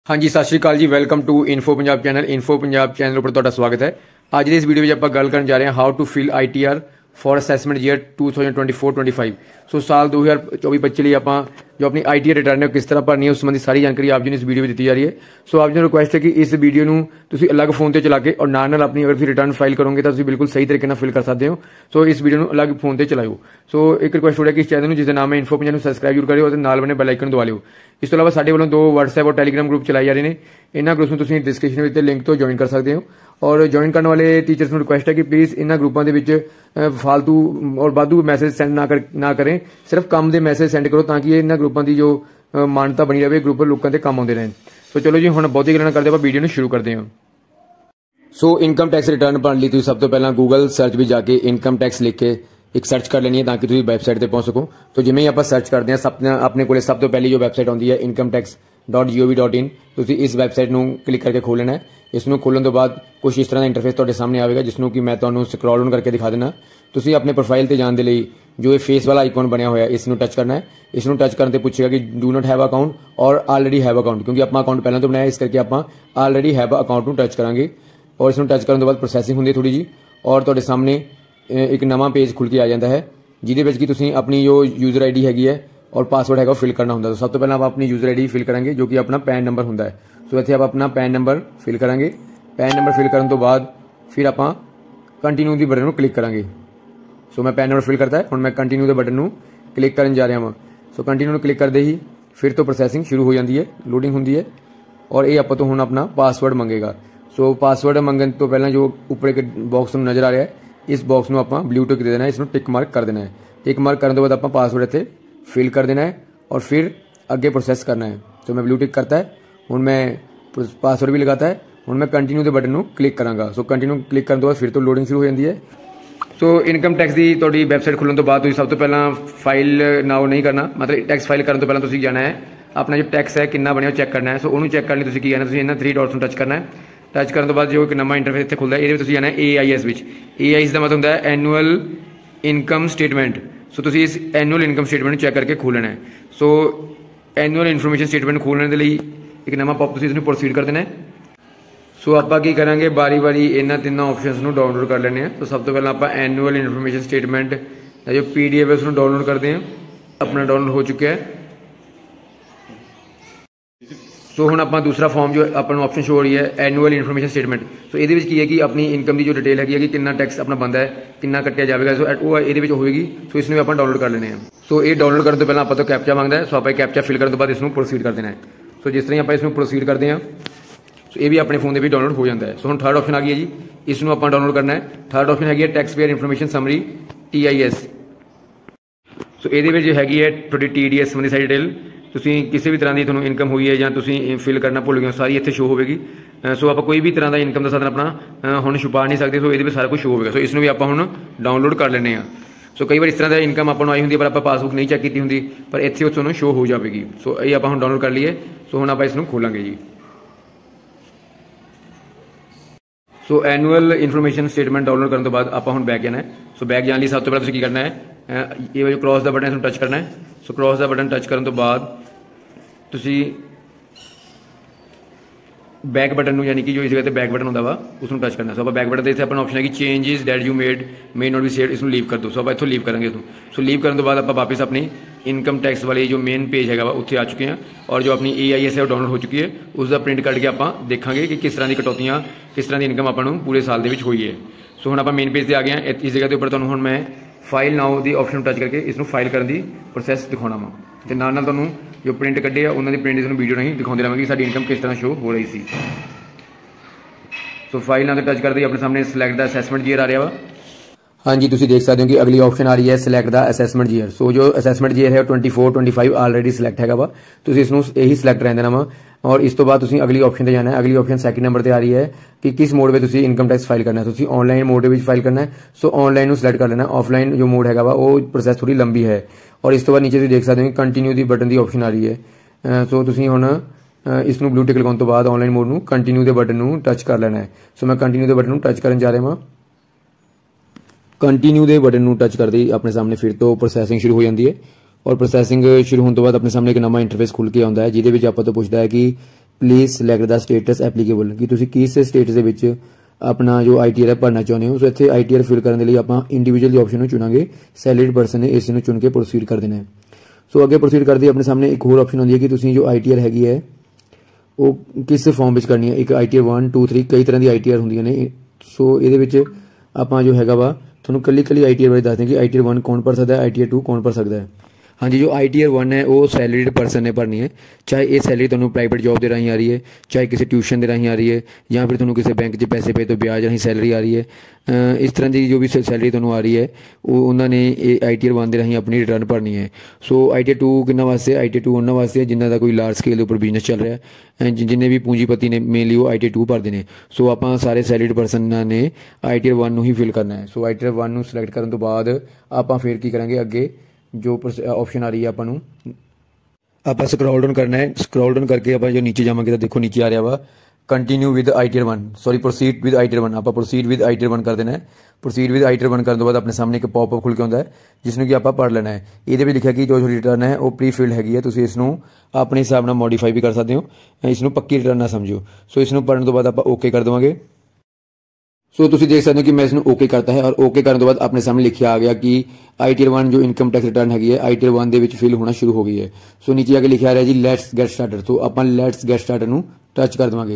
हाँ जी, सत श्री अकाल जी। Welcome to info Punjab channel. Info Punjab channel पर तुहाडा स्वागत है। अज की इस वीडियो में आप गल करन जा रहे हैं how to fill ITR for assessment year 2024-25। So साल 2024-25 लिए आप जो अपनी ITR रिटर्न है किस तरह भरनी है उस संबंधी सारी जानकारी आप जी इस वीडियो में दी जा रही है। सो आप जी रिक्वेस्ट है कि इस वीडियो में तुम अलग फोन से चला के और नाल अपनी अगर रिटर्न फाइल करोगे तो बिल्कुल सही तरीके फिल कर सकते हो। सो इस वीडियो को अलग फोन से चलाओ। सो एक रिक्वेस्ट हो रहा है कि इस चैनल जिसका नाम है इन्फो पंजाब सबसक्राइब जरूर करो और नाल बने बेल आइकन दबा लियो। इस तो अलावा साडे वालों 2 WhatsApp और Telegram ग्रुप चलाए जा रहे हैं। इन्होंने ग्रुप्स में तुम डिस्क्रिप्शन में लिंक तो ज्वाइन कर सकते हो। और ज्वाइन करने वाले टीचर्स को रिक्वेस्ट है कि प्लीज़ इन्होंने ग्रुपों के फालतू और वाधू मैसेज सेंड ना करें, सिर्फ काम के मैसेज सेंड करो ताकि इन्होंने ग्रुपों की जो मानता बनी रहे, ग्रुप लोगों के काम आते रहें। सो चलो जी हम बहुती गल्लां करते हैं, वीडियो शुरू करते हैं। सो इनकम टैक्स रिटर्न भरने लिए तुम सब तो पहला गूगल सर्च भी जाके इनकम टैक्स लिख के एक सर्च कर लेनी है ताकि तुम वैबसाइट पर पहुंच सको। तो जिमें ही आप सर्च करते हैं अपने को सब तो पहली जो वैबसाइट आती है incometax.gov.in, तुम इस वैबसाइट को क्लिक करके खोलना है। इसनों खोलने तो बाद कुछ इस तरह का इंटरफेस तुहाडे सामने आएगा जिसनों कि मैं तुहानूं स्क्रॉल डाउन करके दिखा देना। तुसीं अपने प्रोफाइल ते जाने के लिए जो ये फेस वाला आइकॉन बनया हुआ है इसनों टच करना है। इसनों टच करने पूछेगा कि डू नॉट हैव अकाउंट और ऑलरेडी हैव अकाउंट, क्योंकि अपना अकाउंट पहले तो बनाया इस करके आप ऑलरेडी हैव अकाउंट को टच करांगे। और इसनों टच करने तो बाद प्रोसैसिंग होंदी थोड़ी जी और तुहाडे सामने एक नवा पेज खुल के आ जाता है जिहदे विच कि तुसीं अपनी जो यूजर ID हैगी है और पासवर्ड है फिल करना होंगे। तो सब तो पहले आप अपनी यूजर ID फिल करेंगे जो कि अपना पैन नंबर होंगे। तो इत्थे आप अपना पैन नंबर फिल करेंगे। पैन नंबर फिल करने तो बाद फिर आप कंटिन्यू की बटन को क्लिक करेंगे। सो मैं पैन नंबर फिल करता है, हुण मैं कंटिन्यू के बटन को क्लिक करन जा रहा हाँ। सो कंटिन्यू क्लिक करते ही फिर तो प्रोसैसिंग शुरू हो जाती है, लोडिंग होंगी है और ये आप तो हुण अपना पासवर्ड मंगेगा। सो पासवर्ड मंगन तो पहले जो ऊपर एक बॉक्स नज़र आ रहा है इस बॉक्स में आप ब्लू टिक दे देना है, इसमें टिक मार्क कर देना है। टिक मार्क करने के बाद आप पासवर्ड इतने फिल कर देना है और फिर आगे प्रोसैस करना है। तो मैं ब्लू टिक करता है, हूँ मैं पासवर्ड भी लगाता है, हूँ मैं कंटिन्यू के बटन को क्लिक कराँगा। सो कंटिन्यू क्लिक करने बाद फिर तो लोडिंग शुरू हो जाती है। सो इनकम टैक्स की थोड़ी वैबसाइट खुलने तो बाद सब तो पहला फाइल नाउ नहीं करना, मतलब टैक्स फाइल करने तो पहले तुम जाना है अपना जो टैक्स है कितना बनया चैक करना है। सो उन्होंने चैक करने की करना इन्होंने 3 डॉट्स टच करना है। टच करने तो बाद जो एक नवा इंटरफेस इतने खुलता है ये जाना है AIS। AIS का मतलब होता है एनुअल इनकम स्टेटमेंट। सो तुम इस एनुअल इनकम स्टेटमेंट चैक करके खोलना है। सो एनुअल इनफॉर्मेशन स्टेटमेंट खोलने के लिए एक नवा पॉप तुम इसमें प्रोसीड कर देना है। सो आप की करेंगे बारी बारी इन्होंने 3 ऑप्शनस को डाउनलोड कर लेने हैं। तो सब तो पहले आप एनुअल इनफॉर्मेशन स्टेटमेंट जो PDF है उसको डाउनलोड करते हैं। अपना डाउनलोड हो चुका है। सो हम अपना दूसरा फॉर्म जो अपन ऑप्शन शो हो रही है एनुअल इनफॉर्मेशन स्टेटमेंट। सो ये है कि अपनी इनकम की जो डिटेल है कि कितना टैक्स अपना बनता है, कितना कटिया जाएगा, सो वो ये होगी। सो इसमें आप डाउनलोड कर लेने हैं। सो ये डाउनलोड करने तो पहले आप तो कैप्चा मांगता है। सो आप कैप्चा फिल करने तो बाद इसमें प्रोसीड कर देना है। सो जिस तरह आप इसमें प्रोसीड करते हैं सो ये भी अपने फोन से भी डाउनलोड हो जाता है। सो हम थर्ड ऑप्शन आ गई है जी, इसमें आप डाउनलोड करना है। थर्ड ऑप्शन है tax payer information summary TIS। So ये हैगी है थोड़ी TDS संबंधी सारी डिटेल। तुसीं किसी भी तरह की थोड़ी इनकम हुई है या तुसीं फिल करना भुल गए सारी इतने शो होगी। सो आप कोई भी तरह का इनकम का साधन अपना हम छुपा नहीं सकते। सो ये सारा कुछ शो होगा। सो इसमें भी आप हम डाउनलोड कर लेने। सो कई बार इस तरह का इनकम आपको आई होंगी पर आप पासबुक नहीं चैक की होंगी पर इतने उसमें शो हो जाएगी। सो ये आप डाउनलोड कर लिए। सो हम आप इसमें खोलेंगे जी। So annual information statement download करने तो बाद आप हम बैक जाना है। सो बैक जाने सब तो पहले करना है ये जो क्रॉस का बटन है टच करना है। सो क्रॉस का बटन टच करने तो बाद तुसी बैक बटन यानी कि जो इस जगह बैक बटन होता वा उसको टच करना। सो आप बैक बटन इतने अपना ऑप्शन है कि changes that you made may not be saved, इसमें लीव कर दो। सो आप इतों लीव करेंगे। सो लीव करने तो बाद आप वापस अपनी इनकम टैक्स वाली जो मेन पेज है उत्थे आ चुके हैं और जो अपनी AIS है वो डाउनलोड हो चुकी है। उसका प्रिंट कट के आप देखेंगे कि किस तरह की कटौतियाँ किस तरह की इनकम आपको पूरे साल के हुई है। सो हम आप मेन पेज से आ गए हैं। इस जगह के उपर तो हम मैं फाइल नाउ की ऑप्शन टच करके इसमें फाइल करने की प्रोसैस दिखाना वा तो नाल तुहानूं जो प्रिंट कड्डे आ उन्होंने प्रिंट इसमें वीडियो नहीं दिखाते रहेंगे कि साडी इनकम किस तरह शो हो रही थी। सो फाइल नाल टच करते ही अपने सामने सिलेक्ट द असैसमेंट ईयर आ रहा वा। हाँ जी, तुम देख सकते हो कि अगली ऑप्शन आ रही है select the assessment year. So जो असैसमेंट ईयर है 24-25 ऑलरेडी सिलेक्ट है वा। तुम इसमें यही सिलेक्ट रहने देना वा और इस तो बाद तुम अगली ऑप्शन पर जाना है। अगली ऑप्शन सैकेंड नंबर पर आ रही है कि किस मोड में तुम इनकम टैक्स फाइल करना है। तुम ऑनलाइन मोड में फाइल करना है। सो ऑनलाइन सिलेक्ट कर लेना। ऑफलाइन जो मोड है वो प्रोसैस थोड़ी लंबी है। और इस तो बाद नीचे तुम देख सकते हो कंटिन्यू की बटन की ऑप्शन आ रही है। सो तुम हम इसमें ब्लू टिक लगाने तो बाद ऑनलाइन मोड में कंटिन्यू के बटन को टच कर लेना है। सो मैं कंटिन्यू के बटन को टच करन जा रहा हाँ। कंटिन्यू के बटन को टच करते ही अपने सामने फिर तो प्रोसैसिंग शुरू हो जाती है और प्रोसैसिंग शुरू होने तो बाद अपने सामने एक नवा इंटरफेस खुल के आता है जिहदे विच आपां तो पुछदा है कि please select the status applicable कि तुसीं किस स्टेटस दे विच अपना जो ITR भरना चाਹੁੰਦੇ हो। सो इत्थे ITR फिल करने लिए आप इंडिविजुअल ऑप्शन ਨੂੰ चुनांगे, सैलरीड परसन ने इस ਨੂੰ चुन के प्रोसीड कर देना है। सो अगे प्रोसीड करते अपने सामने एक होर ऑप्शन आती है कि तुसीं जो ITR हैगी है वो किस फॉर्म में करनी है। एक ITR 1 2 3 कई तरह की ITR होंदियां ने। सो ये आप जो हैगा वा तुहानूं कल्ली कल्ली ITR बारे दस दें कि ITR 1 कौन भर सकता है, ITR 2 कौन भर सकता है। हाँ जी, जो ITR 1 है वो सैलरीड परसन ने भरनी है, चाहे ये सैलरी तुहानूं प्राइवेट जॉब के राही आ रही है, चाहे किसी ट्यूशन के राही आ रही है, या फिर तुहानूं किसी बैंक 'च पैसे पे तो ब्याज राही सैलरी आ रही है। इस तरह की जो भी सैलरी तुहानूं आ रही है वो उन्होंने ITR 1 के राही अपनी रिटर्न भरनी है। सो ITR 2 किन्ना वास्ते, ITR 2 उन्होंने वास्ते जिन्हों का कोई लार्ज स्केल पर बिजनेस चल रहा है, जिन्हें भी पूंजीपति ने मेनली वो ITR 2 भरते हैं। सो आप सारे सैलरीड परसन ने ITR 1 ही फिल करना है। सो ITR 1 सिलेक्ट करने तो बाद आप फिर की करेंगे, अगे जो ऑप्शन आ रही है आप स्क्रॉल डाउन करना है। स्क्रॉल डाउन करके आप जो नीचे जावांगे तो देखो नीचे आ रहा वा continue with ITR 1, sorry proceed with ITR 1। आप प्रोसीड विद ITR 1 कर देना है। प्रोसीड विद ITR 1 करने तो बाद अपने सामने एक पॉपअप खुल के आता है जिसमें कि आप पढ़ लेना है। ये भी लिखा कि जो रिटर्न है वो प्री फिल्ड हैगी है, तुसीं इसनूं अपने हिसाब नाल मॉडिफाई भी कर सकते हो, इसनूं पक्की रिटर्न ना समझो। सो इसनूं पढ़ने तो बाद आप ओके कर देवांगे। सो तुसीं देख सकते हो कि मैं इसनूं ओके करता है और ओके करने तो बाद अपने सामने लिखा आ गया कि ITR 1 जो इनकम टैक्स रिटर्न हैगी है ITR 1 दे विच फिल होना शुरू हो गई है। सो नीचे आके लिखा आ रहा है जी लेट्स गेट स्टार्टेड। सो आप लेट्स गेट स्टार्टेड नूं टच कर देवांगे।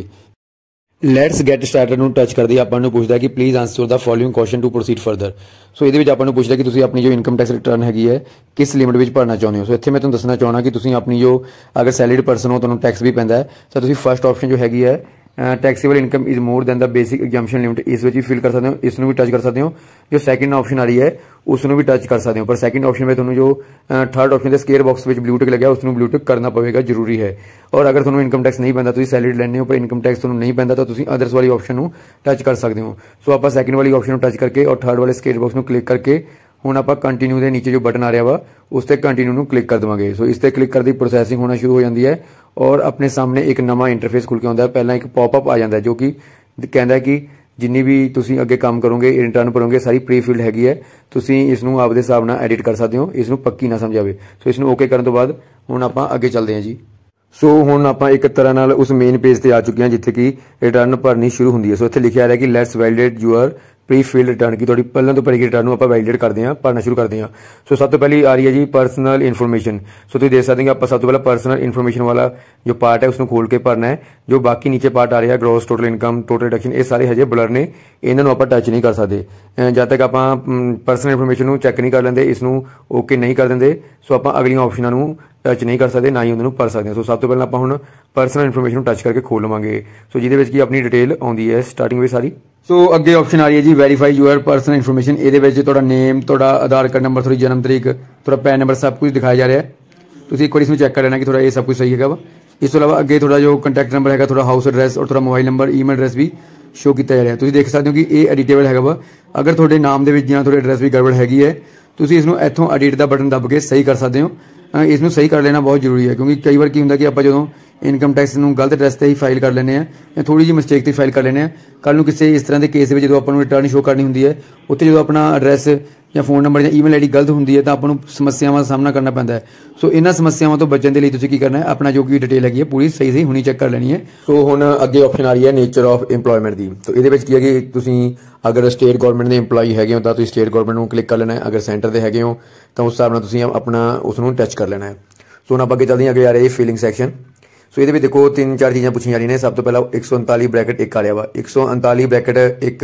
लेट्स गेट स्टार्टेड नूं टच करदे आपां नूं पुछदा कि please answer the following question to proceed further. So इहदे विच आपां नूं पुछदा कि तुसीं अपनी जो इनकम टैक्स रिटर्न हैगी है किस लिमिट विच भरना चाहुंदे हो। सो इत्थे मैं तुहानूं दसना चाहुंदा कि तुसीं अपनी जो अगर सैलरीड परसन हो तुहानूं टैक्स भी पैंदा है तो तुसीं फर्स्ट ऑप्शन जो हैगी है taxable income is more than the basic exemption limit, इस भी फिल कर सकते हो, इसनूं भी टच कर सकते हो। जो सैकेंड ऑप्शन आ रही है उसनूं भी टच कर सकते हो, पर सैकेंड ऑप्शन में तुहानूं जो थर्ड ऑप्शन के स्केयर बॉक्स में ब्लू टिक लग्या उसनूं ब्लू टिक करना पवेगा, जरूरी है। और अगर तुहानूं इनकम टैक्स नहीं पैंदा, तुसीं सैलरी लैंदे हो पर इनकम टैक्स तुहानूं नहीं पैंदा तो तुसीं अदर्स वाली ऑप्शन नूं टच कर सकते हो। सो आप सैकेंड वाली ऑप्शन टच करके और थर्ड वाले स्केयर बॉक्स में क्लिक करके हुण आप कंटिन्यू के नीचे जो बटन आ रहा वा उस पर कंटिन्यू नूं क्लिक कर देवांगे। सो इस पर क्लिक करते प्रोसैसिंग होना शुरू हो जाती है और अपने सामने एक नवा इंटरफेस खुल के आता है। पहला एक पॉपअप आ जाता है जो कि कहता है कि जिन्नी भी तुसीं अगे काम करोगे रिटर्न भरोगे सारी प्री फिल्ड हैगी है, तुसीं इसनूं आपदे हिसाब नाल एडिट कर सकते हो, इसनूं पक्की ना समझ आवे। सो इसनूं ओके करने तो बाद हुण आपां अगे चलते हैं जी। सो हुण आपां एक तरह नाल उस मेन पेज ते आ चुके हैं जिथे कि रिटर्न भरनी शुरू होंदी है। सो इत्थे लिखिआ आ रहा है कि let's validate your pre filled return की थोड़ी पहले तो पहले रिटर्न आप वैलिडेट करते हैं, भरना शुरू करते हैं। सो सब तो पहले आ रही है जी पर्सनल इन्फॉर्मेशन। सो तुम देख सकते हैं कि आप सब तो पहले पर्सनल इन्फॉर्मेशन वाला जो पार्ट है उसको खोल के भरना है। जो बाकी नीचे पार्ट आ रहा है gross total income total deduction ये सारे हजे ब्लर ने, इन्होंने आप टच नहीं कर सकते जब तक आप पर्सनल इन्फॉर्मेशन चैक नहीं कर लेंगे, इसनूं ओके नहीं कर देंगे। सो आप अगली ऑप्शनों टच नहीं कर सकते, ना ही उन्होंने भर सकते हैं। सो सब तो पहले आप हुण पर्सनल इन्फॉर्मेशन टच करके खोल लवांगे। सो जिहदे की अपनी डिटेल आउंदी है स्टार्टिंग में सारी। सो अगे ऑप्शन आ रही है जी वेरीफाई यूअर पर्सनल इन्फॉर्मेशन। ये नेम, थोड़ा आधार कार्ड नंबर, थोड़ी जन्म तरीक, थोड़ा पैन नंबर सब कुछ दिखाया जा रहा है। तुम एक बार इसमें चेक कर लेना कि थोड़ा ये सब कुछ सही है वा। इस तो अलावा अगे थोड़ा जो कंटैक्ट नंबर है, थोड़ा हाउस एड्रैस और थोड़ा मोबाइल नंबर ईमेल एड्रैस भी शो किया जा रहा है। तुम देख सकते हो कि ये एडिटेबल है वा। अगर थोड़े नाम के थोड़े एड्रैस भी गड़बड़ हैगी है तुम इसनूं इत्थों एडिट का बटन दब के सही कर सकते हो। इसनूं सही कर लेना बहुत जरूरी है क्योंकि कई बार की होंदा कि आप जो इनकम टैक्स नूं गलत एड्रैस से ही फाइल कर लेने या थोड़ी जी मिस्टेक से फाइल कर लेने। कल किसी इस तरह के केस में जो आपको रिटर्न शो करनी होंगी है उत्थे जो अपना एड्रैस या फोन नंबर या ईमेल आईडी गलत होंगी है तो आपको समस्यावां का सामना करना पैंदा है। सो इन्हां समस्यावां तो बचने के लिए तुसीं की करना है, अपना जो भी डिटेल हैगी है पूरी सही सही होनी चेक कर लेनी है। सो हुण अगे ऑप्शन आ रही है नेचर ऑफ इंप्लॉयमेंट की। तो ये की है कि तुसीं अगर स्टेट गौरमेंट के इंप्लॉई हैगे हो तो स्टेट गौरमेंट को क्लिक कर लेना है, अगर सेंटर के हैगे हो तो उस हिसाब नाल तुसीं अपना उसनूं टच कर लेना है। सो हुण आपां अगे चलदे हां, अगे आ रहा है फिलिंग सैक्शन। सो ये देखो 3-4 चीज़ां पूछी जा रही हैं। सब तो पहला 139 ब्रैकेट एक आ रहा वा। 139 ब्रैकेट एक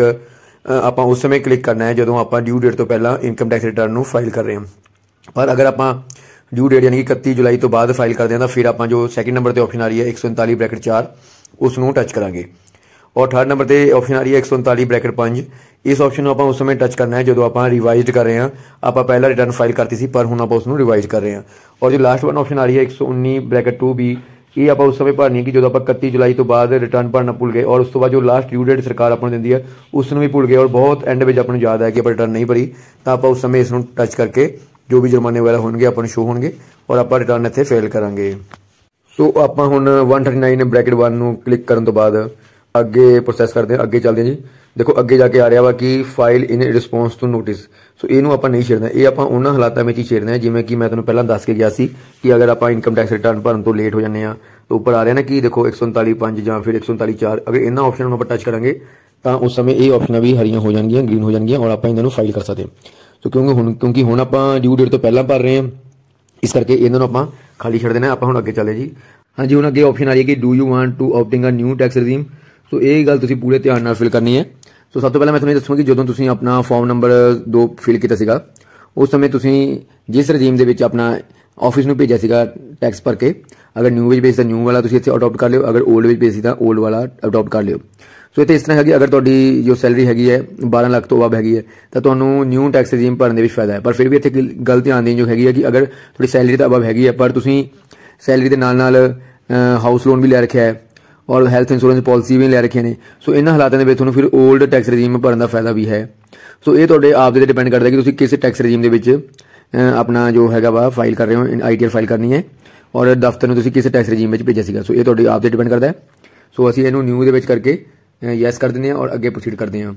आप उस समय क्लिक करना है जो आप ड्यू डेट तो पहला इनकम टैक्स रिटर्न फाइल कर रहे हैं। पर अगर आप ड्यू डेट यानी कि 31 जुलाई तो बाद फाइल करते हैं तो फिर आप जो सैकेंड नंबर पर ऑप्शन आ रही है 139 ब्रैकेट 4 उसनूं टच करांगे। और थर्ड नंबर पर ऑप्शन आ रही है 139 ब्रैकेट 5। इस ऑप्शन को आप उस समय टच करना है जो आप रिवाइज कर रहे हैं। आप पहला रिटर्न फाइल करती थी पर हुण आप उसनूं रिवाइज कर रहे हैं। और जो लास्ट वन ऑप्शन आ रही है 119 ब्रैकेट 2 भी, ये आप उस समय भरनी कि जो आप 31 जुलाई तो बाद रिटर्न भरना भुल गए और उस तो बाद जो लास्ट ड्यू डेट सरकार आपको देती है उसनूं भी भुल गए और बहुत एंड में आपको याद है कि आप रिटर्न नहीं भरी तो आप उस समय इसनूं टच करके जो भी जुर्माने वगैरह होंगे आपको शो होंगे और आप रिटर्न इत्थे फेल करांगे। सो आप हुण 139 ब्रैकेट 1 नूं क्लिक करने तो बाद अगे प्रोसैस करते हैं, अगे चलते हैं जी। देखो अगे जाके आ रहा वा कि file in response to notice. So इनू आप नहीं छेड़ना, ये आप उन्होंने हालातों में ही छेड़ना है जिमें कि मैं तुम्हें पहला दस के गया सी कि अगर आप इनकम टैक्स रिटर्न भरन तो लेट हो जाने तो ऊपर आ रहा है ना कि देखो 139(5) या फिर 139(4) अगर इन्होंने ऑप्शन आप टच करेंगे तो उस समय ये ऑप्शन भी हरियां हो जाएगी, ग्रीन हो जाएगी और आप इन्होंने फाइल कर सकते हैं। तो क्योंकि हुण आप ड्यू डेट तो पहला भर रहे हैं, इस करके इन्होंने आप खाली छड़ देना। आप हुण अगे चले जी। हाँ जी, हुण अगे ऑप्शन आ रही है कि do you want to opting a new tax regime. So ये गल तुसीं पूरे ध्यान नाल फिल करनी है। सो सब तो पहले मैं तुहानूं दसूंगा कि जदों तुसीं अपना फॉर्म नंबर 2 फिल किया सीगा उस समय तुसीं जिस रजीम दे विच अपना ऑफिस नूं भेजिया सीगा टैक्स भर के, अगर न्यू विच भेजदा न्यू वाला तुसीं इत्थे अडॉप्ट कर लियो, अगर ओल्ड विच भेजदा ओल्ड वाला अडॉप्ट कर लियो। सो इत्थे इस तरह है कि अगर तुहाडी जो सैलरी हैगी है 12 लाख तो अबव हैगी है तो तुहानूं न्यू टैक्स रजीम भरन दे विच फायदा है। पर फिर भी इत्थे गल ध्यान देण जो हैगी है कि अगर तुहाडी सैलरी तो अबव हैगी है पर तुसीं सैलरी दे नाल नाल हाउस लोन भी लै रखिया है और हैल्थ इंश्योरेंस पॉलिसी भी लै रखिया ने। सो इन्हां हालातां दे विच तुहानूं फिर ओल्ड टैक्स रजीम भरन दा फायदा भी है। सो ये तुहाडे आप दे डिपेंड करदा कि तुसीं किस टैक्स रजीम दे विच अपना जो हैगा वा फाइल कर रहे हो, ITR फाइल करनी है और दफ्तर नूं तुसीं किस टैक्स रजीम विच भेजिया सीगा। सो ये तुहाडे आप दे डिपेंड करदा है। सो असीं इहनूं न्यू दे विच करके यस कर दिंदे और अगे प्रोसीड करते हैं।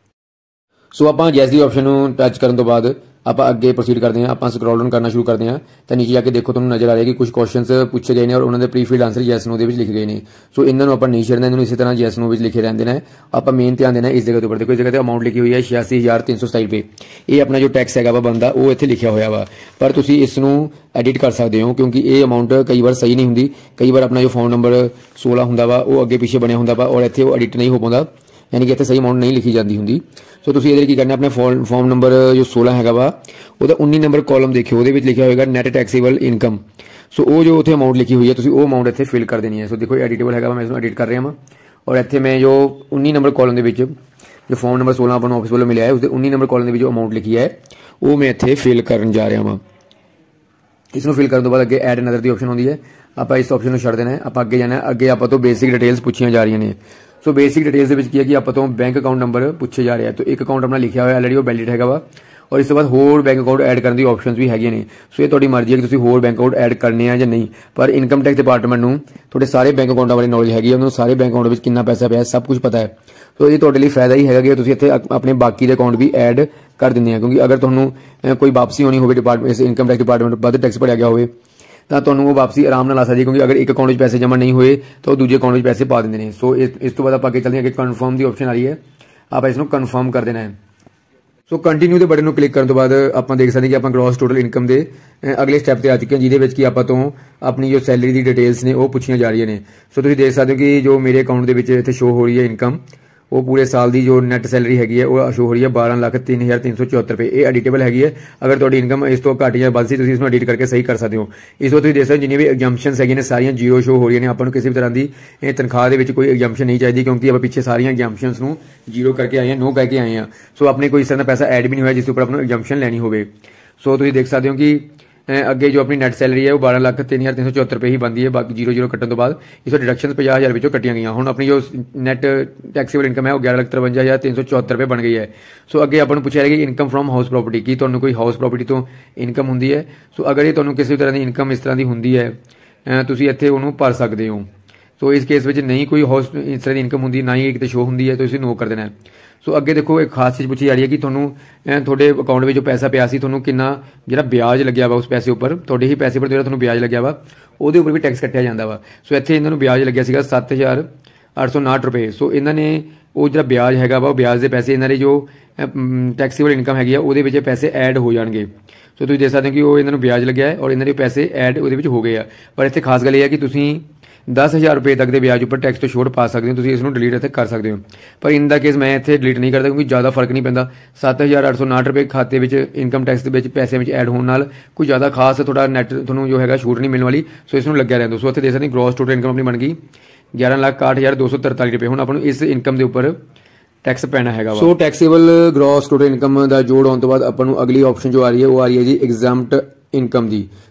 सो आप यस दी ऑप्शन नूं टच करन तो बाद आप अगे प्रोसीड करते हैं। आप स्क्रॉल डाउन करना शुरू करते हैं तो नीचे जाके देखो तुहानूं नजर आ रहा है कि कुछ क्वेश्चंस पूछे गए हैं और उन्होंने pre filled answer yes no दे विच लिखे गए हैं। सो इन्होंने आप नहीं छेड़ना, इन्होंने इसी तरह यस नो विच लिखे रहते हैं। आप मेन ध्यान देना इस जगह के ऊपर। देखो इस जगह पर अमाउंट लिखी हुई है 86,327 रुपये। ये अपना जो टैक्स है वा बनता वो इत्थे लिखा हुआ वा, पर तुसीं इसनूं एडिट कर सकते हो क्योंकि ये अमाउंट कई बार सही नहीं होंगी। कई बार अपना जो फॉर्म नंबर 16 होंदा वा वो अगे पिछे बनया होंदा वा और इत्थे वो एडिट नहीं हो पाता, यानी कि इत्थे सही अमाउंट नहीं लिखी जाती होंगी। सो तुसीं इहदे की करना अपने फॉर्म नंबर जो 16 हैगा वा ਉਹਦਾ 19 नंबर कॉलम देखियो ਉਹਦੇ ਵਿੱਚ ਲਿਖਿਆ ਹੋਏਗਾ ਨੈਟ ਟੈਕਸੇਬਲ ਇਨਕਮ। सो वो जो उत्थे अमाउंट लिखी हुई है तुसीं वो अमाउंट इत्थे फिल कर देनी है। सो देखो एडिटेबल हैगा मैं इसनूं एडिट कर रहा हाँ और इत्थे मैं जो 19 नंबर कॉलम दे विच जो फॉर्म नंबर 16 अपन ऑफिस वालों मिलिया है उसके 19 नंबर कॉलम दे विच जो अमाउंट लिखी है वो मैं इत्थे फिल करन जा रहा हाँ। इसनूं फिल करन तो बाद अगे एड नदर दी ऑप्शन आउंदी है, आप इस ऑप्शन नूं छड्ड देना है। आप अगे जाना है, अगे आप तो बेसिक डिटेल्स पूछियां जा रही ने। सो बेसिक डिटेल्स दे विच की है कि आप तो बैंक अकाउंट नंबर पूछे जा रहे हैं। तो एक अकाउंट अपना लिखा हुआ ऑलरेडी वो वैलिड हैगा वा और इस तो बाद होर बैंक अकाउंट ऐड करने की ऑप्शंस भी हैगे ने। सो ये तुहाडी मर्जी है कि तुसीं होर बैंक अकाउंट ऐड करने हैं या नहीं, पर इनकम टैक्स डिपार्टमेंट नूं तुहाडे सारे बैंक अकाउंटां बारे नॉलेज हैगी है, उन्होंने सारे बैंक अकाउंट में कितना पैसा पिया सब कुछ पता है। तो ये तुहाडे लई फायदा ही हैगा कि तुसीं इत्थे अपने बाकी दे अकाउंट भी ऐड कर दिंदे हैं, क्योंकि अगर तुहानूं कोई वापसी होनी होवे डिपार्टमेंट इस इनकम टैक्स डिपार्टमेंट वध टैक्स भरिया गया होवे तो तुहानूं वो वापसी आराम नाल आ सकदी है, क्योंकि अगर एक अकाउंट में पैसे जमा नहीं हुए तो दूजे अकाउंट में पैसे पा देंदे ने। सो इस तो बाद आप आगे चलते हैं कि कन्फर्म की ऑप्शन आ रही है, आप इसनूं कन्फर्म कर देना है। सो कंटिन्यू के बटन क्लिक करने तो बाद आप देख सकते हैं कि आप ग्रॉस टोटल इनकम के अगले स्टैप पर आ चुके हैं, जिहदे विच कि आप तो अपनी जो सैलरी की डिटेल्स ने वो पूछियां जा रही हैं। सो तुसीं देख सकते हो कि जो मेरे अकाउंट के विच इत्थे शो हो रही है इनकम वो पूरे साल की जो नैट सैलरी हैगी है वो शो हो रही है 12,03,374 रुपये। ये एडिटेबल हैगी है, अगर तुहाडी इनकम इस तो घट या वध सी तुसीं इसनूं एडिट करके सही कर सकते हो। इस वक्त तुसीं देख सकते हो जिन्नी भी एग्जाम्पशनस हैगी ने सारियां जीरो शो हो रही हैं। आपां नूं किसी भी तरह की तनख्वाह दे विच कोई एग्जाम्पशन नहीं चाहिए, क्योंकि आप पिछले सारियां एग्जाम्पशनस नूं जीरो करके आए हैं, नो करके आए हैं। सो अपने कोई इस तरह का पैसा ऐड भी नहीं होया जिस उपर आपको एग्जाम्पशन लैनी होवे। सो तुसीं देख सकते हो कि अगे जो अपनी नैट सैलरी है वो 12,03,374 रुपये ही बनती है, बाकी जीरो जीरो कट्टन तो बाद इस डिडक्शन 50,000 विचों कट्टियां गई। हुण अपनी जो नैट टैक्सेबल इनकम है वो 11,53,374 रुपये बन गई है। सो अगे आपको पूछा है कि इनकम फ्रॉम हाउस प्रॉपर्टी की तुहानूं कोई हाउस प्रॉपर्टी तो इनकम होंदी है। सो अगर ये तुहानूं किसी तरह की इनकम इस तरह की होंदी है तुसीं इत्थे उहनूं भर सकदे हो। तो इस केस में नहीं कोई हाउस इस तरह की इनकम होंगी, ना ही एक शो होंगी है, तो इसे नो कर देना है। सो अगे देखो एक खास चीज़ पूछी जा रही है कि थोड़े अकाउंट में जो पैसा पिया सी थोनों कितना जो ब्याज लग्या वा उस पैसे उपर थोड़े ही पैसे पर जो थोनों ब्याज लग्या वा वो उपर भी टैक्स कट्टिया जाता वा। सो इत्थे इन्होंने ब्याज लग्या सीगा 7,859 रुपये। सो इन्होंने वो जो ब्याज हैगा वा ब्याज के पैसे इन्होंने जो टैक्सेबल इनकम हैगी है वो पैसे ऐड हो जाएंगे। सो तुसीं देख सकते हो कि वो इन्होंने ब्याज लग्या है और इन्होंने पैसे ऐड वो हो गए हैं। पर इत्थे खास गल ये है कि तुसीं 10,000 रुपये तक के ब्याज उपर टैक्स तो छूट पा सकते हो, तुसीं इसनूं डिलीट इत्थे कर सकते हो। पर इन दा केस मैं इत्थे डिलीट नहीं करता, क्योंकि ज़्यादा फर्क नहीं पैंदा। 7,859 रुपये खाते में इनकम टैक्स के पैसे में ऐड होने नाल कोई ज़्यादा खास थोड़ा नैट थोनों जो है छूट नहीं मिलने वाली। सो इसनूं लग्या रहंदा। सो इत्थे देख सकते ग्रॉस टोटल इनकम अपनी बन गई 11,61,243 रुपये। हुण आपां नूं इस इनकम के उपर टैक्स पैना हैगा। So taxable gross total income का जोड़ होने तो बाद आपां नूं अगली ऑप्शन जो आ रही है वो आ रही है जी एग्जाम्प्ट इनकम दी।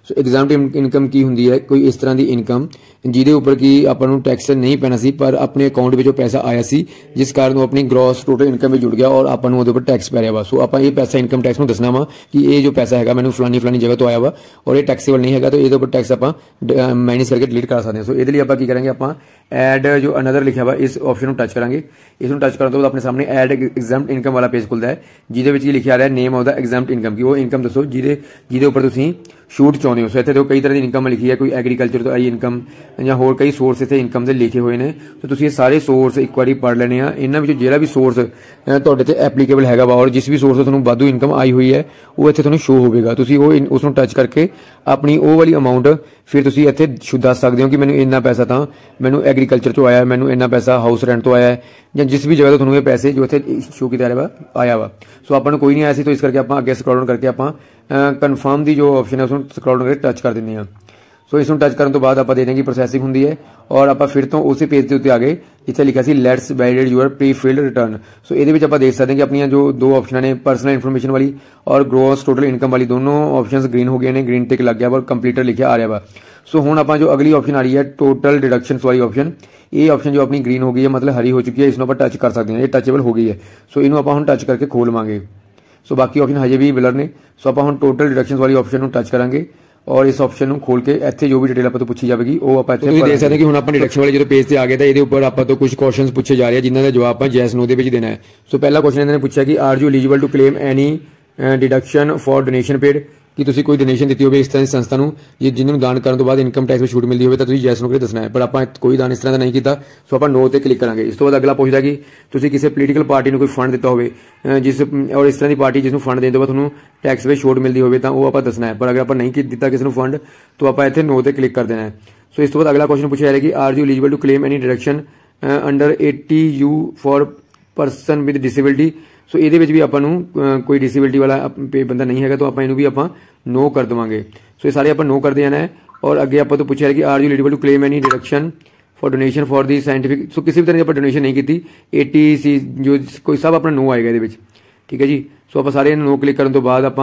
सो एग्जाम्प्ट इनकम की हुंदी है, कोई इस तरह की इनकम जिहदे उपर की आपां नूं टैक्स नहीं पैना सी पर अपने अकाउंट में पैसा आया सी जिस कारण वो अपनी ग्रॉस टोटल इनकम में जुड़ गया और आपां नूं उहदे उपर टैक्स पै रहा वा। सो आपां ये पैसा इनकम टैक्स नूं दसना वा कि ये जो पैसा है मैंने फलानी फलानी जगह तो आया वा और ये टैक्सेबल नहीं है, तो ये उपर टैक्स आपां माइनस करके डिलीट कर सकते हैं। सो ये लिए आपां की करेंगे, आपां एड जो अनदर लिखा हुआ इस ऑप्शन को टच करांगे। इस टच करने तो अपने सामने एड एग्जाम्प्ट इनकम वाला पेज खुलता है जिहदे लिखा आ रहा है name of the exempt income की वो इनकम दसो जिहदे उपर तुसीं छूट चाहते हो। सो इत्थे देखो कई तरह की इनकम लिखी है, कोई एग्रीकल्चर तो आई इनकम या होर कई सोर्स इत्थे इनकम के लिखे हुए हैं। तो तुसीं ये सारे सोर्स एक बार पढ़ लेने आ। इन्हां विचों जिहड़ा भी सोर्स तुहाडे ते एप्लीकेबल हैगा वा और जिस भी सोर्स तो तुहानूं वाधू इनकम आई हुई है वो इत्थे तुहानूं शो होवेगा। तुसीं उसनूं टच करके अपनी वो वाली अमाउंट फिर तुसीं इत्थे दस सकदे हो कि मैनूं इन्ना पैसा तां मैनूं एग्रीकल्चर तो आया, मैनूं इन्ना पैसा हाउस रेंट तो आया है या जिस भी जगह तो तुहानूं ये पैसे जो इत्थे शो किया आया वा। सो आपां नूं कोई नहीं आया सी, तो इस करके आपां अगे स्क्रॉल डाउन करके आपां कन्फर्म की जो ऑप्शन है उसमें स्क्रॉल करके टच कर देंगे। सो इसमें टच करने तो बाद आप देने की प्रोसैसिंग होंगी है और आप फिर तो उसी पेज के उत्ते आ गए इतने लिखा सी let's validate your pre filled return. So ये आप देख सकते हैं कि अपन जो दो ऑप्शन ने पर्सनल इन्फॉर्मेशन वाली और ग्रॉस टोटल इनकम वाली दोनों ऑप्शंस ग्रीन हो गए हैं, ग्रीन टिक लग गया और कंप्लीटर लिखा आ रहा वा। सो हुण आप जो अगली ऑप्शन आ रही है टोटल डिडक्शंस वाली ऑप्शन, ये ऑप्शन जो अपनी ग्रीन हो गई है मतलब हरी हो चुकी है, इसमें आप टच कर सकते हैं, ये टचेबल हो गई है। सो इन्हों आप टच करके खोलवांगे। सो बाकी ऑप्शन हजे भी बिलर ने। सो आप टोटल डिडक्शंस वाली ऑप्शन को टच करांगे और इस ऑप्शन को खोल के इत्थे जो भी डिटेल आप तो पूछी जाएगी वो आप इत्थे देख सकते हैं कि हुण आप डिडक्शन वाले जो पेज से आ गए तो ये ऊपर आप तो कुछ क्वेश्चंस पूछे जा रहे हैं जिन्होंने जवाब आप जैस नो दे विच देना है। सो पहला क्वेश्चन इन्होंने पूछा कि are you eligible to claim any deduction for donation paid, कि तुसीं कोई डोनेशन दी हो इस तरह की संस्था नूं जिन्होंने दान करने तो बाद इनकम टैक्स में छूट मिलती हो तो तुसीं यस नो करके दसना है, पर आप कोई दान इस तरह का नहीं किया। सो आप नो ते क्लिक करांगे। इस तो बाद अगला पूछदा कि तुसीं किसी पोलीटिकल पार्टी नूं कोई फंड दिता होवे जिस और इस तरह की पार्टी जिसनूं फंड देने तो बाद तुहानूं टैक्स में छूट मिलती हो तो वो आप दसना है, पर अगर आप नहीं दिता किसी नूं फंड तो आप इत्थे नो ते क्लिक कर देना है। सो इस तो बाद अगला क्वेश्चन पूछा जा रहा है कि are you eligible to claim any deduction under 80 U for person with disability. So ये भी आपां नूं कोई डिसेबिलिटी वाला बंदा नहीं है तो आप इनू भी आपां नो कर देवांगे। सो ये सारे आप नो कर देना है और अगे आप तो पूछा है कि are you eligible to claim any deduction for donation for the scientific. So किसी भी तरह की आप डोनेशन नहीं की 80 सी जो कोई सब अपना नो आएगा ये, ठीक है जी। सो आप सारे नो क्लिक करने तो बाद आप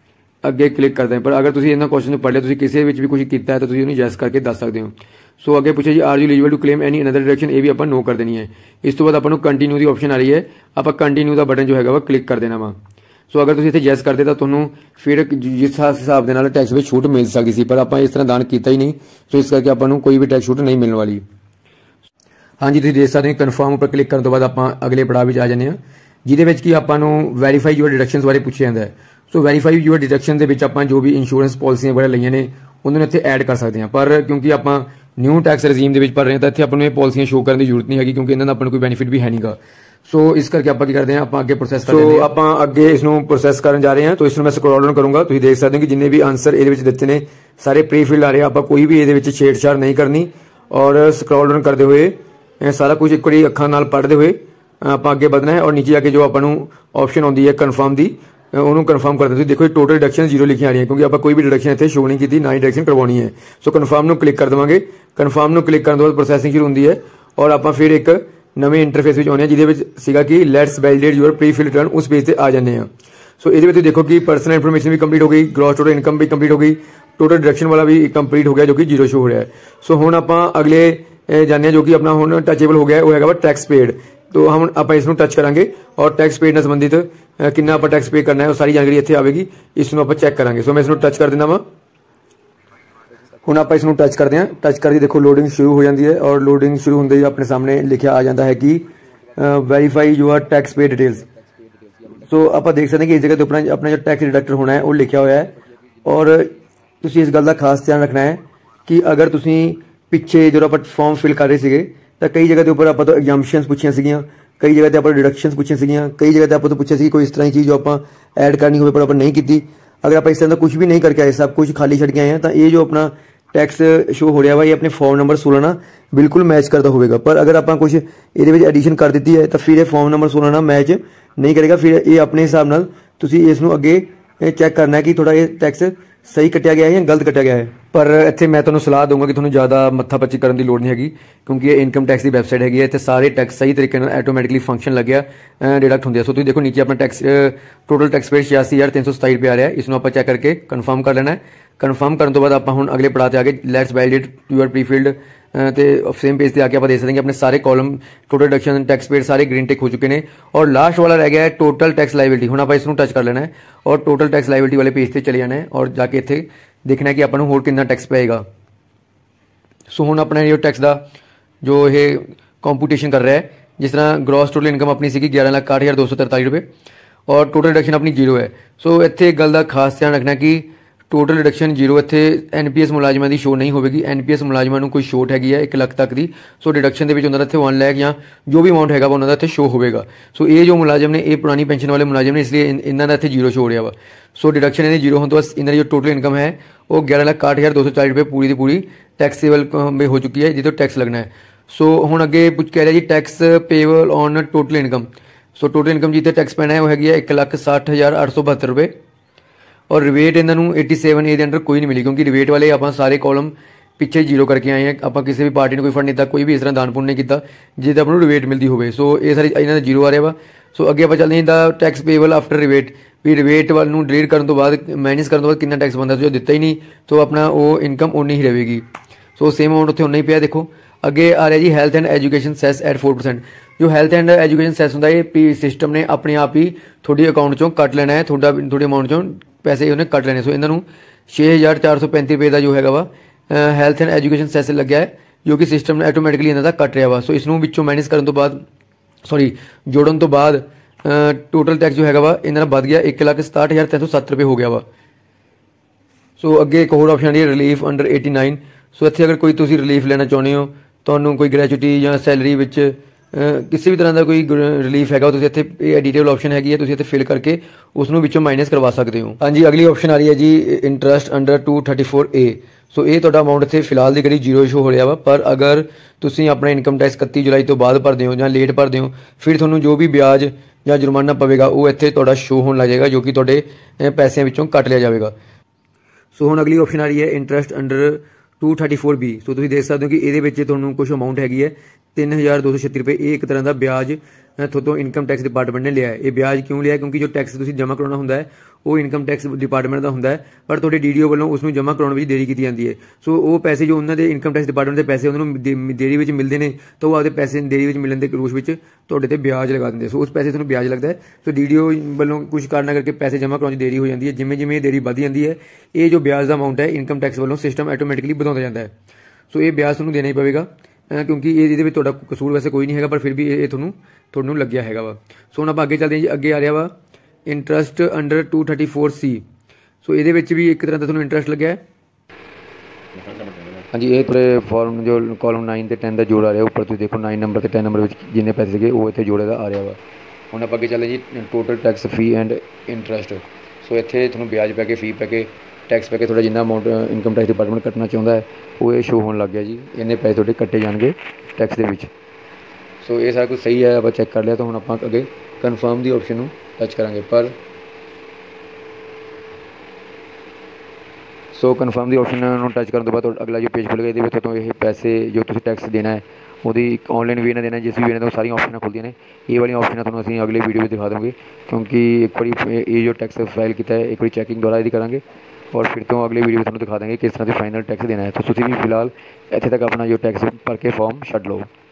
अगे क्लिक करते हैं, पर अगर तुसीं इन्हां क्वेश्चन पढ़ लिया तुसीं किसी भी कुछ किया है तो तुसीं उन्हें यस करके दस सकते हो। सो अगे पूछे जी are you eligible to claim any another deduction, ये भी आप नो कर देनी है। इस तो बाद आपको कंटिन्यू की ऑप्शन आ रही है, आप कंटिन्यू का बटन जो है वह क्लिक कर देना वा। सो अगर तुसीं इत्थे यस करते तो तुहानूं फिर जिस हिसाब के टैक्स में छूट मिल सकती सी, पर आप इस तरह दान किया ही नहीं, सो इस करके आपको कोई भी टैक्स छूट नहीं मिलने वाली। हाँ जी, तुसीं देख सकते हैं कन्फर्म पर क्लिक करने तो बाद आप अगले पड़ाव में आ जाने जिहदे विच कि आपां नूं वैरीफाई यूअर डिडक्शंस बारे पूछा जाता है। सो वैरीफाई यूअर डिडक्शन के आप जो भी इंश्योरेंस पॉलिसियां वगैरह लईआं ने उन्होंने इत्थे ऐड कर सकते हैं, पर क्योंकि आप न्यू टैक्स रजीम के भर रहे हैं तो इत्थे आपां नूं पॉलिसियां शो करने की जरूरत नहीं है क्योंकि इन्हां दा आपां नूं कोई बेनीफिट भी है नहीं गा। सो इस करके आप करते हैं आप अगे प्रोसैस करते हैं। आप अगे इसनूं प्रोसैस करन जा रहे हैं तो इसनूं मैं स्क्रॉल डाउन करूंगा। तुसीं देख सकते हो कि जिन्ने भी आंसर ये दिते ने सारे प्री फिल्ड आ रहे हैं, आप कोई भी ये छेड़छाड़ नहीं करनी और स्क्रॉल डाउन करते हुए सारा कुछ एक बारी अखां नाल पढ़ते हुए आप अगे बढ़ना है और नीचे जाके जो आपां नूं ऑप्शन आउंदी है कन्फर्म की उन्होंने कन्फर्म कर दें। देखो टोटल डिडक्शन 0 लिखी आ रही है क्योंकि आप कोई भी डिडक्शन इतने शो नहीं की, ना ही डिडक्शन करवानी है। सो कन्फर्म में क्लिक कर देवांगे। कन्फर्म में क्लिक करने बाद प्रोसैसिंग शुरू होती है और आप फिर एक नवे इंटरफेस में आने जिहदे कि let's validate your pre filled return उस पेज पर आ जाने। सो ये देखो कि पर्सनल इन्फॉर्मेशन भी कंप्लीट हो गई, ग्रॉस टोटल इनकम भी कंप्लीट हो गई, टोटल डिडक्शन वाला भी कंप्लीट हो गया जो कि 0 शो हो रहा है। सो हुण आप अगले जाने जो कि अपना हुण टचेबल हो गया वो है टैक्स पेड। तो हम आप इसनूं टच करांगे और टैक्स पेड नाल संबंधित कितना आप टैक्स पे करना है वो सारी जानकारी इत्थे आवेगी, इसनूं आप चैक करांगे। सो मैं इसनूं टच कर देना वा। हुण आप इसनूं टच करते हैं, टच करके देखो लोडिंग शुरू हो जाती है और लोडिंग शुरू होंदे ही अपने सामने लिखा आ जाता है कि verify your tax pay details. So आप देख सकते हैं कि इस जगह पर अपना जो टैक्स डिडक्टर होना है वो लिखा हुआ है और तुसीं इस गल का खास ध्यान रखना है कि अगर तुसीं पिछे जो आप फॉर्म फिल कर रहे थे तो कई जगह के उपर आप तो एग्जाम्पशनस पूछियां सीगियां, कई जगह आप डिडक्शंस पूछियां सीगियां, कई जगह आप तो पूछा सी कोई इस तरह की चीज़ जो आप ऐड करनी हो पर आप नहीं की। अगर आप इस तरह का कुछ भी नहीं करके आए, सब कुछ खाली छड़ के आए हैं तो ये जो अपना टैक्स शो हो रहा है ये अपने फॉर्म नंबर 16 ना बिल्कुल मैच करता होगा। पर अगर आप कुछ ये एडिशन कर दी है तो फिर फॉर्म नंबर 16 ना मैच नहीं करेगा, फिर ये अपने हिसाब नाल तुसीं इसनूं अगे चैक करना है कि थोड़ा ये टैक्स ਸਹੀ ਕੱਟਿਆ ਗਿਆ ਹੈ ਜਾਂ ਗਲਤ ਕੱਟਿਆ ਗਿਆ ਹੈ। ਪਰ ਇੱਥੇ ਮੈਂ ਤੁਹਾਨੂੰ ਸਲਾਹ ਦਊਂਗਾ ਕਿ ਤੁਹਾਨੂੰ ਜ਼ਿਆਦਾ ਮੱਥਾ ਪੱਚੀ ਕਰਨ ਦੀ ਲੋੜ ਨਹੀਂ ਹੈਗੀ, ਕਿਉਂਕਿ ਇਹ ਇਨਕਮ ਟੈਕਸ ਦੀ ਵੈਬਸਾਈਟ ਹੈਗੀ ਹੈ। ਇੱਥੇ ਸਾਰੇ ਟੈਕਸ ਸਹੀ ਤਰੀਕੇ ਨਾਲ ਆਟੋਮੈਟਿਕਲੀ ਫੰਕਸ਼ਨ ਲੱਗਿਆ ਡਿਡਕਟ ਹੁੰਦੇ ਆ। ਸੋ ਤੁਸੀਂ ਦੇਖੋ ਨੀਚੇ ਆਪਣਾ ਟੈਕਸ ਟੋਟਲ ਟੈਕਸ ਪੇਡ 86,327 ਰੁਪਏ ਆ ਰਿਹਾ। ਇਸ ਨੂੰ ਆਪਾਂ ਚੈੱਕ ਕਰਕੇ ਕਨਫਰਮ ਕਰ ਲੈਣਾ ਹੈ। ਕਨਫਰਮ ਕਰਨ ਤੋਂ ਬਾਅਦ ਆਪਾਂ ਹੁਣ ਅਗਲੇ ਪੜਾਅ ਤੇ ਆ ਗਏ, ਲੈਟਸ ਵੈਲਿਡੇਟ ਯੂਅਰ ਪ੍ਰੀਫਿਲਡ ਤੇ ਸੇਮ ਪੇਜ ਤੇ ਆ ਕੇ ਆਪਾਂ ਦੇਖ ਸਕਦੇ ਹਾਂ ਕਿ ਆਪਣੇ ਸਾਰੇ column total deduction tax paid ਸਾਰੇ ਗ੍ਰੀਨ ਟਿਕ ਹੋ ਚੁੱਕੇ ਨੇ। ਔਰ ਲਾਸਟ ਵਾਲਾ ਰਹਿ ਗਿਆ ਹੈ ਟੋਟਲ ਟੈਕਸ ਲਾਇਬਿਲਿਟੀ। ਹੁਣ ਆਪਾਂ ਇਸ ਨੂੰ ਟੱਚ ਕਰ ਲੈਣਾ ਹੈ ਔਰ ਟੋਟਲ ਟੈਕਸ ਲਾਇਬਿਲਿਟੀ ਵਾਲੇ ਪੇਜ ਤੇ ਚਲੇ ਜਾਣਾ ਹੈ ਔਰ ਜਾ ਕੇ ਇੱਥੇ ਦੇਖਣਾ ਹੈ ਕਿ ਆਪਾਂ ਨੂੰ ਹੋਰ ਕਿੰਨਾ ਟੈਕਸ ਪਏਗਾ। ਸੋ ਹੁਣ ਆਪਣਾ ਇਹ ਟੈਕਸ ਦਾ ਜੋ ਇਹ ਕੰਪੂਟੇਸ਼ਨ ਕਰ ਰਿਹਾ ਹੈ, ਜਿਸ ਤਰ੍ਹਾਂ ਗ੍ਰੋਸ ਟੋਟਲ ਇਨਕਮ ਆਪਣੀ ਸੀਗੀ 11,61,243 ਰੁਪਏ ਔਰ ਟੋਟਲ ਡਿਡਕਸ਼ਨ ਆਪਣੀ 0 ਹੈ। ਸੋ ਇੱਥੇ ਗੱਲ ਦਾ ਖਾਸ ਧਿਆਨ ਰੱਖਣਾ ਕਿ ਟੋਟਲ ਡਿਡਕਸ਼ਨ 0, ਇੱਥੇ NPS ਮੁਲਾਜ਼ਮਾਂ ਦੀ ਸ਼ੋ ਨਹੀਂ ਹੋਵੇਗੀ। NPS ਮੁਲਾਜ਼ਮਾਂ ਨੂੰ ਕੋਈ ਛੋਟ ਹੈਗੀ ਹੈ 1 ਲੱਖ ਤੱਕ ਦੀ। ਸੋ ਡਿਡਕਸ਼ਨ ਦੇ ਵਿੱਚ ਉਹਨਾਂ ਦਾ ਇੱਥੇ 1 ਲੱਖ ਜਾਂ ਜੋ ਵੀ ਅਮਾਊਂਟ ਹੈਗਾ ਵਾ ਉਹਨਾਂ ਦਾ ਇੱਥੇ ਸ਼ੋ ਹੋਵੇਗਾ। ਸੋ ਇਹ ਜੋ ਮੁਲਾਜ਼ਮ ਨੇ ਇਹ ਪੁਰਾਣੀ ਪੈਨਸ਼ਨ ਵਾਲੇ ਮੁਲਾਜ਼ਮ ਨੇ, ਇਸ ਲਈ ਇਹਨਾਂ ਦਾ ਇੱਥੇ 0 ਸ਼ੋ ਹੋ ਰਿਹਾ ਵਾ। ਸੋ ਡਿਡਕਸ਼ਨ ਇਹਦੀ 0 ਹੋਣ ਤੋਂ ਬਾਅਦ ਇਹਨਾਂ ਦੀ ਜੋ ਟੋਟਲ ਇਨਕਮ ਹੈ ਉਹ 11,61,240 ਰੁਪਏ ਪੂਰੀ ਦੀ ਪੂਰੀ ਟੈਕਸੇਬਲ ਹੋ ਚੁੱਕੀ ਹੈ, ਜਿਹਦੇ ਤੋਂ ਟੈਕਸ ਲੱਗਣਾ ਹੈ। ਸੋ ਹੁਣ ਅੱਗੇ ਕੁਝ ਕਹਿ ਰਿਹਾ ਜੀ tax payable on total income. So total income ਜਿੱਤੇ ਟੈਕਸ ਪੈਣਾ ਹੈ ਉਹ ਹੈਗੀ ਹੈ 1,60,872 ਰੁਪਏ ਔਰ ਰਿਵੇਟ ਇਹਨਾਂ ਨੂੰ 87A ਦੇ ਅੰਡਰ ਕੋਈ ਨਹੀਂ ਮਿਲੀ, ਕਿਉਂਕਿ ਰਿਵੇਟ ਵਾਲੇ ਆਪਾਂ ਸਾਰੇ ਕਾਲਮ ਪਿੱਛੇ 0 ਕਰਕੇ ਆਏ ਹਾਂ। ਆਪਾਂ ਕਿਸੇ ਵੀ ਪਾਰਟੀ ਨੂੰ ਕੋਈ ਫੰਡ ਨਹੀਂ ਦਿੱਤਾ, ਕੋਈ ਵੀ ਇਸ ਤਰ੍ਹਾਂ ਦਾਨ ਪੁੰਨ ਨਹੀਂ ਕੀਤਾ ਜਿਹਦੇ ਆਪਾਂ ਨੂੰ ਰਿਵੇਟ ਮਿਲਦੀ ਹੋਵੇ। ਸੋ ਇਹ ਸਾਰੀ ਇਹਨਾਂ ਦਾ 0 ਆ ਰਿਹਾ ਵਾ। ਸੋ ਅੱਗੇ ਆਪਾਂ ਚੱਲਦੇ ਹਾਂ ਦਾ ਟੈਕਸ ਪੇਬਲ ਆਫਟਰ ਰਿਵੇਟ, ਵੀ ਰਿਵੇਟ ਵੱਲ ਨੂੰ ਡਿਲੀਟ ਕਰਨ ਤੋਂ ਬਾਅਦ ਮਾਈਨਸ ਕਰਨ ਤੋਂ ਬਾਅਦ ਕਿੰਨਾ ਟੈਕਸ ਬਣਦਾ, ਜੋ ਦਿੱਤਾ ਹੀ ਨਹੀਂ ਤਾਂ ਆਪਣਾ ਉਹ ਇਨਕਮ ਉਨੀ ਹੀ ਰਹੇਗੀ। ਸੋ ਸੇਮ ਅਮਾਊਂਟ ਉੱਥੇ ਉਨਾ ਹੀ ਪਿਆ। ਦੇਖੋ ਅੱਗੇ ਆ ਰਿਹਾ ਜੀ health and education cess at 4%। ਜੋ ਹੈਲਥ ਐਂਡ ਐਜੂਕੇਸ਼ਨ ਸੈਸ ਹੁੰਦਾ ਇਹ ਸਿਸਟਮ ਨੇ ਆਪਣੇ ਆਪ ਹੀ ਤੁਹਾਡੇ ਅਕਾਊਂਟ ਚੋਂ ਕੱਟ ਲੈਣਾ ਹੈ, ਤੁਹਾਡੇ ਅਮਾਊਂਟ ਚੋਂ ਪੈਸੇ ਉਹਨੇ ਕੱਟ ਲੈਣੇ। ਸੋ ਇਹਨਾਂ ਨੂੰ 6,435 ਰੁਪਏ ਦਾ ਜੋ ਹੈਗਾ ਵਾ ਹੈਲਥ ਐਂਡ ਐਜੂਕੇਸ਼ਨ ਸੈਸ ਲੱਗਿਆ ਹੈ, ਜੋ ਕਿ ਸਿਸਟਮ ਨੇ ਆਟੋਮੈਟਿਕਲੀ ਇਹਨਾਂ ਦਾ ਕੱਟ ਰਿਹਾ ਵਾ। ਸੋ ਇਸ ਨੂੰ ਵਿੱਚੋਂ ਮਾਈਨਸ ਕਰਨ ਤੋਂ ਬਾਅਦ ਜੋੜਨ ਤੋਂ ਬਾਅਦ ਟੋਟਲ ਟੈਕਸ ਜੋ ਹੈਗਾ ਵਾ ਇਹਨਾਂ ਦਾ ਵੱਧ ਗਿਆ 1,67,307 ਰੁਪਏ ਹੋ ਗਿਆ ਵਾ। ਸੋ ਅੱਗੇ ਇੱਕ ਹੋਰ ਆਪਸ਼ਨ ਹੈ ਰਿਲੀਫ ਅੰਡਰ 89। ਸੋ ਇੱਥੇ ਅਗਰ ਕੋਈ ਤੁਸੀਂ ਰਿਲੀਫ ਲੈਣਾ ਚਾਹੁੰਦੇ ਹੋ, ਤੁਹਾਨੂੰ ਕੋਈ ਗ੍ਰੈਚੁਟੀ ਜਾਂ ਸੈਲਰੀ ਵਿੱਚ ਕਿਸੇ ਵੀ ਤਰ੍ਹਾਂ ਦਾ ਕੋਈ ਰਿਲੀਫ ਹੈਗਾ, ਤੁਸੀਂ ਇੱਥੇ ਇਹ ਡਿਟੇਲ ਆਪਸ਼ਨ ਹੈਗੀ ਹੈ, ਤੁਸੀਂ ਇੱਥੇ ਫਿਲ ਕਰਕੇ ਉਸ ਨੂੰ ਵਿੱਚੋਂ ਮਾਈਨਸ ਕਰਵਾ ਸਕਦੇ ਹੋ। ਹਾਂਜੀ ਅਗਲੀ ਆਪਸ਼ਨ ਆ ਰਹੀ ਹੈ ਜੀ ਇੰਟਰਸਟ ਅੰਡਰ 234A। ਸੋ ਇਹ ਤੁਹਾਡਾ ਅਮਾਊਂਟ ਇੱਥੇ ਫਿਲਹਾਲ ਦੀ ਕਰੀ 0 ਸ਼ੋ ਹੋ ਰਿਹਾ ਵਾ। ਪਰ ਅਗਰ ਤੁਸੀਂ ਆਪਣਾ ਇਨਕਮ ਟੈਕਸ 31 ਜੁਲਾਈ ਤੋਂ ਬਾਅਦ ਭਰਦੇ ਹੋ ਜਾਂ ਲੇਟ ਭਰਦੇ ਹੋ, ਫਿਰ ਤੁਹਾਨੂੰ ਜੋ ਵੀ ਵਿਆਜ ਜਾਂ ਜੁਰਮਾਨਾ ਪਵੇਗਾ ਉਹ ਇੱਥੇ ਤੁਹਾਡਾ ਸ਼ੋ ਹੋਣ ਲੱਗ ਜਾਏਗਾ, ਜੋ ਕਿ ਤੁਹਾਡੇ ਪੈਸਿਆਂ ਵਿੱਚੋਂ ਕੱਟ ਲਿਆ ਜਾਵੇਗਾ। ਸੋ ਹੁਣ ਅਗਲੀ ਆਪਸ਼ਨ ਆ ਰਹੀ ਹੈ ਇੰਟਰਸਟ ਅੰਡਰ 234B। ਸੋ ਤੁਸੀਂ ਦੇਖ ਸਕਦੇ ਹੋ ਕਿ ਇਹਦੇ ਵਿੱਚ ਤੁਹਾਨੂੰ ਕੁਝ ਅਮਾਊਂਟ ਹੈਗੀ ਹੈ 3,236 ਰੁਪਏ। ਇਹ ਇੱਕ ਤਰ੍ਹਾਂ ਦਾ ਵਿਆਜ ਤੁਹਾਤੋਂ ਇਨਕਮ ਟੈਕਸ ਡਿਪਾਰਟਮੈਂਟ ਨੇ ਲਿਆ ਹੈ। ਇਹ ਵਿਆਜ ਕਿਉਂ ਲਿਆ? ਕਿਉਂਕਿ ਜੋ ਟੈਕਸ ਤੁਸੀਂ ਜਮ੍ਹਾਂ ਕਰਾਉਣਾ ਹੁੰਦਾ ਹੈ ਉਹ ਇਨਕਮ ਟੈਕਸ ਡਿਪਾਰਟਮੈਂਟ ਦਾ ਹੁੰਦਾ ਹੈ, ਪਰ ਤੁਹਾਡੇ DDO ਵੱਲੋਂ ਉਸ ਨੂੰ ਜਮ੍ਹਾਂ ਕਰਾਉਣ ਵਿੱਚ ਦੇਰੀ ਕੀਤੀ ਜਾਂਦੀ ਹੈ। ਸੋ ਉਹ ਪੈਸੇ ਜੋ ਉਹਨਾਂ ਦੇ ਇਨਕਮ ਟੈਕਸ ਡਿਪਾਰਟਮੈਂਟ ਦੇ ਪੈਸੇ ਉਹਨਾਂ ਨੂੰ ਦੇਰੀ ਵਿੱਚ ਮਿਲਦੇ ਨੇ, ਤਾਂ ਉਹ ਆਪਦੇ ਪੈਸੇ ਦੇਰੀ ਵਿੱਚ ਮਿਲਣ ਦੇ ਰੂਪ ਵਿੱਚ ਤੁਹਾਡੇ ਤੇ ਵਿਆਜ ਲਗਾ ਦਿੰਦੇ। ਸੋ ਉਸ ਪੈਸੇ ਤੁਹਾਨੂੰ ਵਿਆਜ ਲੱਗਦਾ ਹੈ। ਸੋ DDO ਵੱਲੋਂ ਕੁਝ ਕਾਰਨਾਂ ਕਰਕੇ ਪੈਸੇ ਜਮ੍ਹਾਂ ਕਰਾਉਣ 'ਚ ਦੇਰੀ ਹੋ ਜਾਂਦੀ ਹੈ। ਜਿਵੇਂ ਜਿਵੇਂ ਇਹ ਦੇਰੀ ਵੱਧ ਜਾਂਦੀ ਹੈ, ਇਹ ਜੋ ਵਿਆਜ ਦਾ ਅਮਾਊਂਟ ਹੈ ਇਨਕਮ ਟੈਕਸ ਵੱਲੋਂ ਸਿਸਟਮ ਆਟੋਮੈਟਿਕਲੀ ਵਧਾਉਂਦਾ ਜਾਂਦਾ ਹੈ। ਸੋ ਇਹ ਵਿਆਜ ਤੁਹਾਨੂੰ ਦੇਣਾ ਹੀ ਪਵੇਗਾ, ਕਿਉਂਕਿ ਇਹਦੇ ਵਿੱਚ ਤੁਹਾਡਾ ਕਸੂਰ ਵੈਸੇ ਕੋਈ ਨਹੀਂ ਹੈਗਾ, ਪਰ ਫਿਰ ਵੀ ਇਹ ਤੁਹਾਨੂੰ ਲੱਗਿਆ ਹੈਗਾ ਵਾ। ਸੋ ਹੁਣ ਆਪਾਂ ਅੱਗੇ ਚੱਲਦੇ ਹਾਂ ਜੀ। ਅੱਗੇ ਆ ਰਿਹਾ ਵਾ ਇੰਟਰਸਟ ਅੰਡਰ 234C। ਸੋ ਇਹਦੇ ਵਿੱਚ ਵੀ ਇੱਕ ਤਰ੍ਹਾਂ ਦਾ ਤੁਹਾਨੂੰ ਇੰਟਰਸਟ ਲੱਗਿਆ ਹੈ। ਹਾਂਜੀ ਇਹ ਤੁਹਾਡੇ ਫਾਰਮ ਜੋ ਕਾਲਮ 9 ਤੇ 10 ਦਾ ਜੋੜ ਆ ਰਿਹਾ ਉੱਪਰ, ਤੁਸੀਂ ਦੇਖੋ 9 ਨੰਬਰ ਤੇ 10 ਨੰਬਰ ਵਿੱਚ ਜਿੰਨੇ ਪੈਸੇ ਸੀਗੇ ਉਹ ਇੱਥੇ ਜੋੜੇ ਦਾ ਆ ਰਿਹਾ ਵਾ। ਹੁਣ ਆਪਾਂ ਅੱਗੇ ਚੱਲਦੇ ਜੀ total tax fee and interest. So ਇੱਥੇ ਤੁਹਾਨੂੰ ਵਿਆਜ ਪੈ ਕੇ, ਫੀ ਪੈ ਕੇ, ਟੈਕਸ ਪੈ ਕੇ ਤੁਹਾਡਾ ਜਿੰਨਾ ਅਮਾਊਂਟ ਇਨਕਮ ਟੈਕਸ ਡਿਪਾਰਟਮੈਂਟ ਕੱਟਣਾ ਚਾਹੁੰਦਾ ਹੈ ਉਹ ਇਹ ਸ਼ੋ ਹੋਣ ਲੱਗ ਗਿਆ ਜੀ। ਇੰਨੇ ਪੈਸੇ ਤੁਹਾਡੇ ਕੱਟੇ ਜਾਣਗੇ ਟੈਕਸ ਦੇ ਵਿੱਚ। ਸੋ ਇਹ ਸਾਰਾ ਕੁਝ ਸਹੀ ਹੈ, ਆਪਾਂ ਚੈੱਕ ਕਰ ਲਿਆ। ਤਾਂ ਹੁਣ ਆਪਾਂ ਅੱਗੇ ਕਨਫਰਮ ਦੀ ਆਪਸ਼ਨ ਨੂੰ ਟੱਚ ਕਰਾਂਗੇ। ਪਰ ਸੋ ਕਨਫਰਮ ਦੀ ਆਪਸ਼ਨ ਨੂੰ ਟੱਚ ਕਰਨ ਤੋਂ ਬਾਅਦ ਅਗਲਾ ਜੋ ਪੇਜ ਖੁੱਲ੍ਹੇਗਾ, ਇਹਦੇ ਵਿੱਚ ਤੁਹਾਨੂੰ ਇਹ ਪੈਸੇ ਜੋ ਤੁਸੀਂ ਟੈਕਸ ਦੇਣਾ ਹੈ ਉਹਦੀ ਇੱਕ ਔਨਲਾਈਨ ਵੇ ਨਾਲ ਦੇਣਾ, ਜਿਸ ਵੀ ਵੇ ਨਾਲ ਸਾਰੀਆਂ ਆਪਸ਼ਨਾਂ ਖੁੱਲ੍ਹਦੀਆਂ ਨੇ। ਇਹ ਵਾਲੀਆਂ ਆਪਸ਼ਨਾਂ ਤੁਹਾਨੂੰ ਅਸੀਂ ਅਗਲੇ ਵੀਡੀਓ ਵਿੱਚ ਦਿਖਾ ਦੇਵਾਂਗੇ, ਕਿਉਂਕਿ ਇੱਕ ਵਾਰੀ ਇਹ ਜੋ ਟੈਕਸ ਫਾਈਲ ਕੀਤਾ ਹੈ ਇੱਕ ਵਾਰੀ ਚੈਕਿੰਗ ਦੁਆਰਾ ਇਹਦੀ ਕਰਾਂਗੇ ਔਰ ਫਿਰ ਤੋਂ ਅਗਲੇ ਵੀਡੀਓ ਵਿੱਚ ਤੁਹਾਨੂੰ ਦਿਖਾ ਦੇंगे ਕਿਸ ਤਰ੍ਹਾਂ ਦੀ ਫਾਈਨਲ ਟੈਕਸ ਦੇਣਾ ਹੈ। ਤਾਂ ਤੁਸੀਂ ਵੀ ਫਿਲਹਾਲ ਇੱਥੇ ਤੱਕ ਆਪਣਾ ਜੋ ਟੈਕਸ ਭਰ ਕੇ ਫਾਰਮ ਛੱਡ ਲਓ।